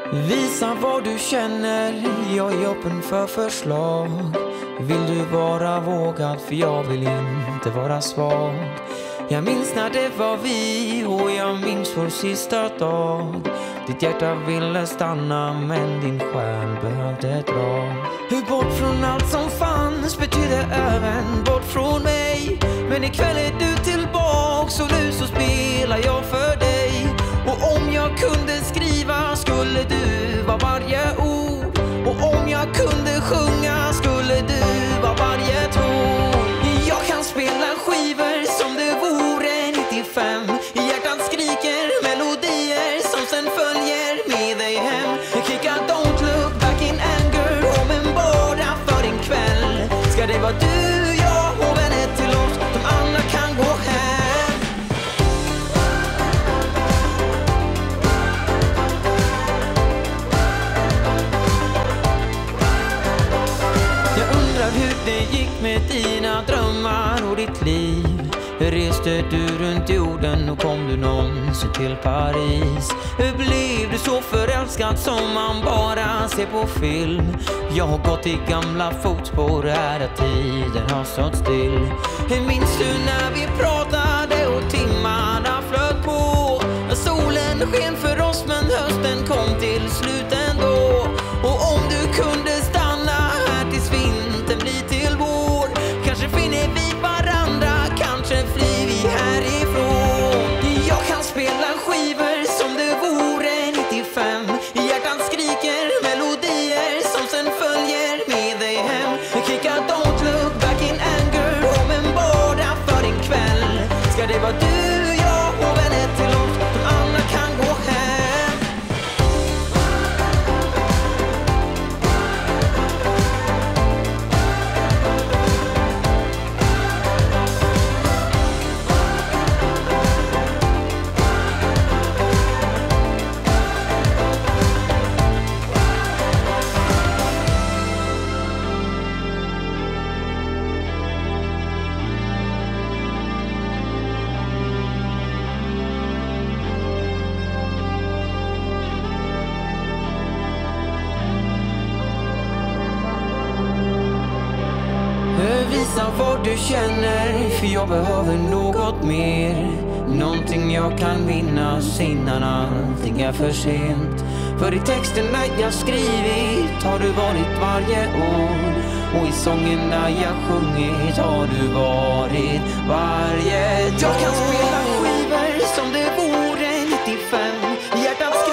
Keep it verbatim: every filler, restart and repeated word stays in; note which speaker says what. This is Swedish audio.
Speaker 1: Visa vad du känner, jag är öppen för förslag. Vill du vara vågad, för jag vill inte vara svag. Jag minns när det var vi och jag minns vår sista dag. Ditt hjärta ville stanna men din själ behövde dra. Hur bort från allt som fanns betyder även bort från mig. Men ikväll är du tillbaks och nu så spelar jag för dig. Och om jag kunde skriva skulle du vara varje ord. Och om jag kunde sjunga skulle du vara varje ton. Jag kan spela skivor som det vore nittiofem. Hjärtat skriker melodier som sen följer med dig hem. Kicka don't look back in anger, om en bara för en kväll. Ska det vara du, jag och vänner till oss, de andra kan gå hem. Jag undrar hur det gick med dina drömmar och ditt liv. Hur reste du runt jorden och kom du någonsin till Paris? Hur blev du så förälskad som man bara ser på film? Jag har gått i gamla fotspår här att tiden har stått still. Hur minns du när vi pratade och timmarna flöt på? Solen sken för oss men hösten kom till slut ändå. Och om du kunde stanna här tills vintern blir till vår, kanske finner vi varandra, kanske flyr vi härifrån. Jag kan spela skivor som det vore nittiofem. Hjärtat skriker melodier som sen följer med dig hem. Kicka don't look back in anger, om en bara för en kväll. Ska det vara du, jag och vänner till oss, de andra kan gå hem. Visa vad du känner, för jag behöver något mer. Någonting jag kan minnas innan allting är för sent. För i texterna jag skrivit har du varit varje år. Och i sången där jag sjungit har du varit varje dag. Jag kan spela skivor som det vore nittiofem. Hjärtat